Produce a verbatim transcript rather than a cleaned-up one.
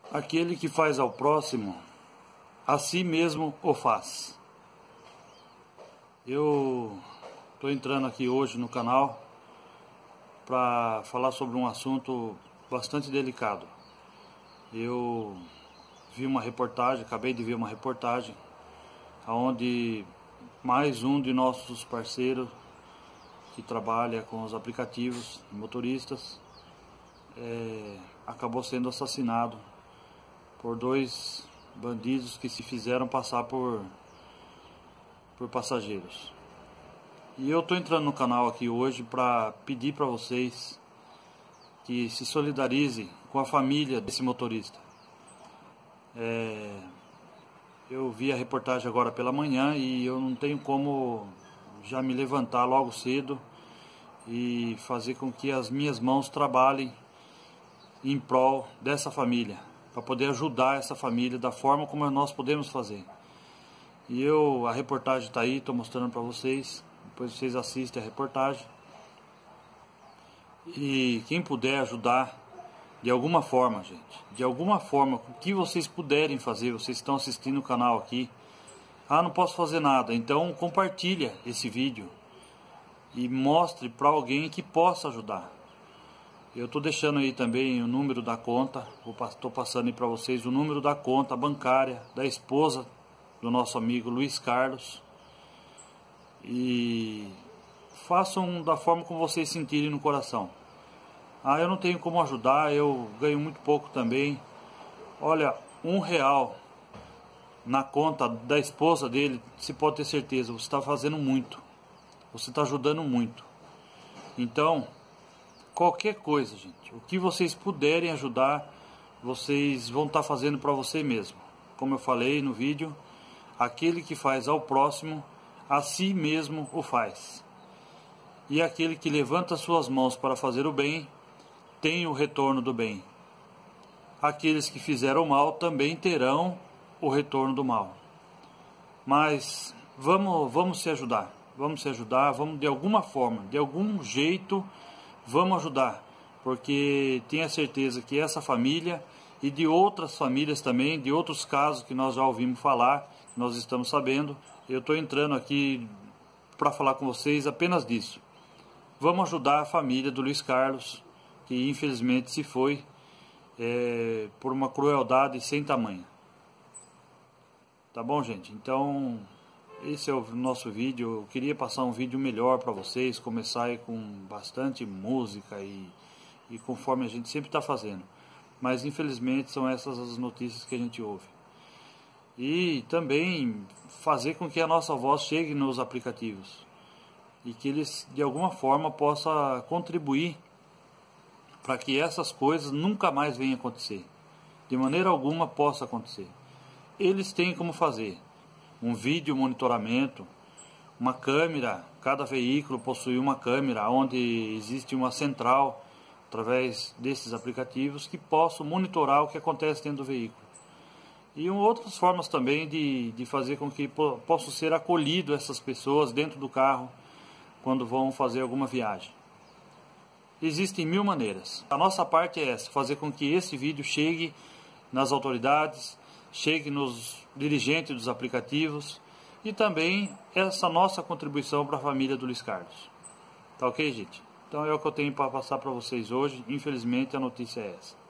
Aquele que faz ao próximo, a si mesmo o faz. Eu estou entrando aqui hoje no canal para falar sobre um assunto bastante delicado. Eu vi uma reportagem, acabei de ver uma reportagem, onde mais um de nossos parceiros que trabalha com os aplicativos motoristas é, acabou sendo assassinado por dois bandidos que se fizeram passar por, por passageiros. E eu estou entrando no canal aqui hoje para pedir para vocês que se solidarizem com a família desse motorista. É, eu vi a reportagem agora pela manhã e eu não tenho como já me levantar logo cedo e fazer com que as minhas mãos trabalhem em prol dessa família, para poder ajudar essa família da forma como nós podemos fazer. E eu, a reportagem está aí, estou mostrando para vocês, depois vocês assistem a reportagem. E quem puder ajudar de alguma forma, gente, de alguma forma, o que vocês puderem fazer, vocês estão assistindo o canal aqui, ah, não posso fazer nada, então compartilha esse vídeo e mostre para alguém que possa ajudar. Eu estou deixando aí também o número da conta, estou passando aí para vocês o número da conta bancária da esposa do nosso amigo Luiz Carlos. E façam da forma como vocês sentirem no coração. Ah, eu não tenho como ajudar, eu ganho muito pouco também. Olha, um real na conta da esposa dele, você pode ter certeza, você está fazendo muito. Você está ajudando muito. Então, qualquer coisa, gente, o que vocês puderem ajudar, vocês vão estar fazendo para você mesmo. Como eu falei no vídeo, aquele que faz ao próximo, a si mesmo o faz. E aquele que levanta suas mãos para fazer o bem, tem o retorno do bem. Aqueles que fizeram mal também terão o retorno do mal. Mas vamos, vamos se ajudar, vamos se ajudar, vamos de alguma forma, de algum jeito, vamos ajudar, porque tenha certeza que essa família e de outras famílias também, de outros casos que nós já ouvimos falar, nós estamos sabendo, eu estou entrando aqui para falar com vocês apenas disso. Vamos ajudar a família do Luiz Carlos, que infelizmente se foi é, por uma crueldade sem tamanho. Tá bom, gente? Então, esse é o nosso vídeo. Eu queria passar um vídeo melhor para vocês, começar aí com bastante música e, e conforme a gente sempre está fazendo. Mas infelizmente são essas as notícias que a gente ouve. E também fazer com que a nossa voz chegue nos aplicativos e que eles de alguma forma possam contribuir para que essas coisas nunca mais venham acontecer, de maneira alguma possa acontecer. Eles têm como fazer um vídeo monitoramento, uma câmera, cada veículo possui uma câmera onde existe uma central através desses aplicativos que possam monitorar o que acontece dentro do veículo. E outras formas também de, de fazer com que po, possam ser acolhidas essas pessoas dentro do carro quando vão fazer alguma viagem. Existem mil maneiras. A nossa parte é essa, fazer com que esse vídeo chegue nas autoridades, chegue nos dirigentes dos aplicativos e também essa nossa contribuição para a família do Luiz Carlos. Tá ok, gente? Então é o que eu tenho para passar para vocês hoje. Infelizmente a notícia é essa.